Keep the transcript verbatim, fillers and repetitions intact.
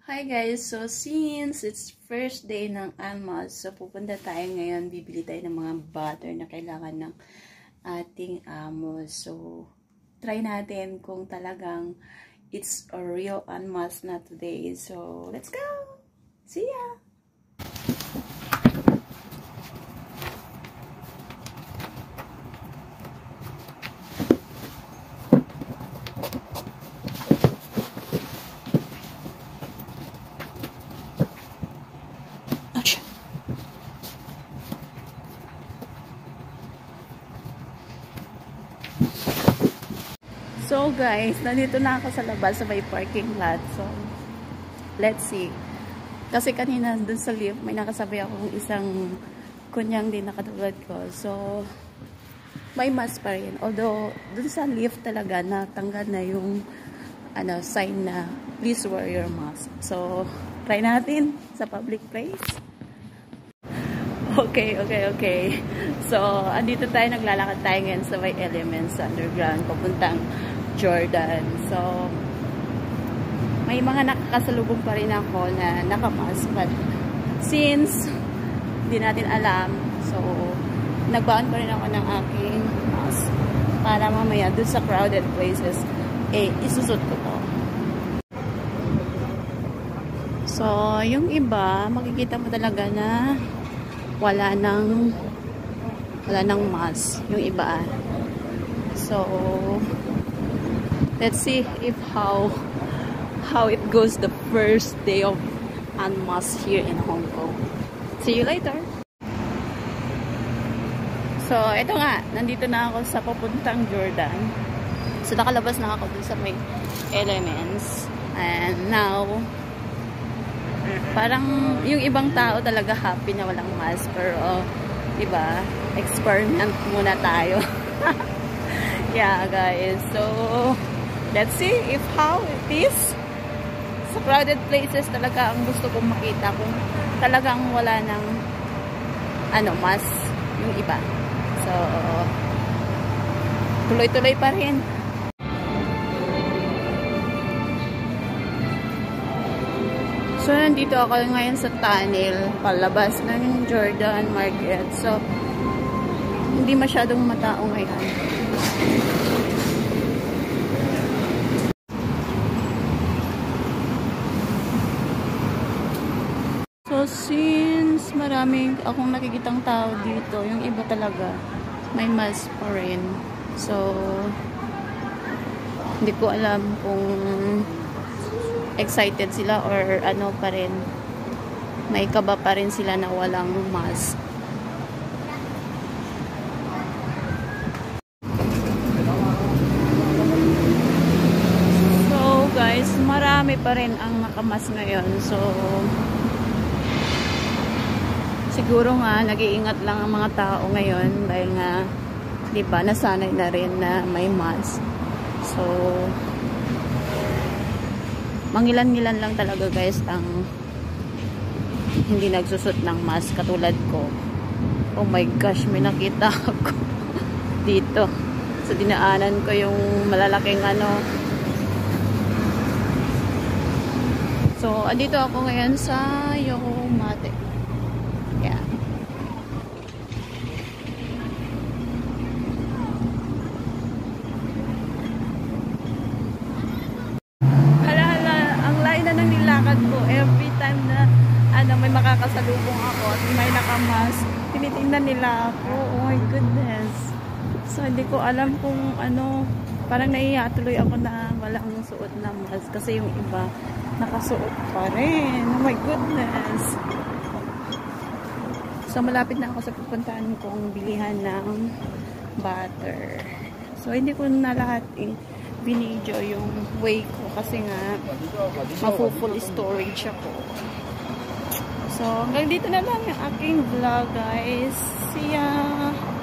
Hi guys! So since it's first day ng Almas, so pupunta tayo ngayon, bibili tayo ng mga butter na kailangan ng ating amo. So try natin kung talagang it's a real Almas na today. So let's go! See ya! So guys, nandito na ako sa labas sa may parking lot. So, let's see. Kasi kanina dun sa lift, may nakasabay akong isang kunyang din na katulad ko. So, may mask pa rin. Although, dun sa lift talaga, natanggal na yung ano, sign na please wear your mask. So, try natin sa public place. Okay, okay, okay. So, andito tayo, naglalakad tayo ngayon sa may Elements Underground, papuntang Jordan. So, may mga nakakasalubong pa rin ako na nakamask. But, since hindi natin alam, so, nagbaon pa rin ako ng aking mask para mamaya dun sa crowded places, eh, isusot ko to. So, yung iba, makikita mo talaga na wala nang wala nang mask. Yung iba. So, let's see if how how it goes the first day of unmask here in Hong Kong. See you later. So, ito nga, nandito na ako sa papuntang Jordan. So, nakalabas na ako dun sa may Elements. And now, parang yung ibang tao talaga happy na walang mask. Pero, diba, experiment muna tayo. Yeah, guys. So, let's see if how it is. Sa crowded places talaga ang gusto kong makita kung talagang wala ng ano, mask yung iba. So, tuloy-tuloy pa rin. So, nandito ako ngayon sa tunnel, palabas ng Jordan Market. So, hindi masyadong matao ngayon. So, since maraming akong nakikitang tao dito, yung iba talaga may mask pa rin. So, hindi ko alam kung excited sila or ano pa rin, may kaba pa rin sila na walang mask. So guys, marami pa rin ang nakamask ngayon. So siguro nga nag-iingat lang ang mga tao ngayon dahil nga, di ba, nasanay na rin na may mask. So mangilan-ngilan lang talaga guys ang hindi nagsusot ng mask katulad ko. Oh my gosh, may nakita ako dito. So dinaanan ko yung malalaking ano. So andito ako ngayon sa yung mate. Yeah. Ko every time na ano may makakasalubong ako at may nakamask, tinitingnan nila ako. Oh my goodness. So hindi ko alam kung ano, parang naiiya tuloy ako na walang suot na mask kasi yung iba nakasuot pa rin. Oh my goodness. So malapit na ako sa pupuntahan kong bilihan ng butter. So hindi ko na lahat eh binidyo yung way ko kasi nga mafu-full storage ako. So hanggang dito na lang yung aking vlog guys. See ya!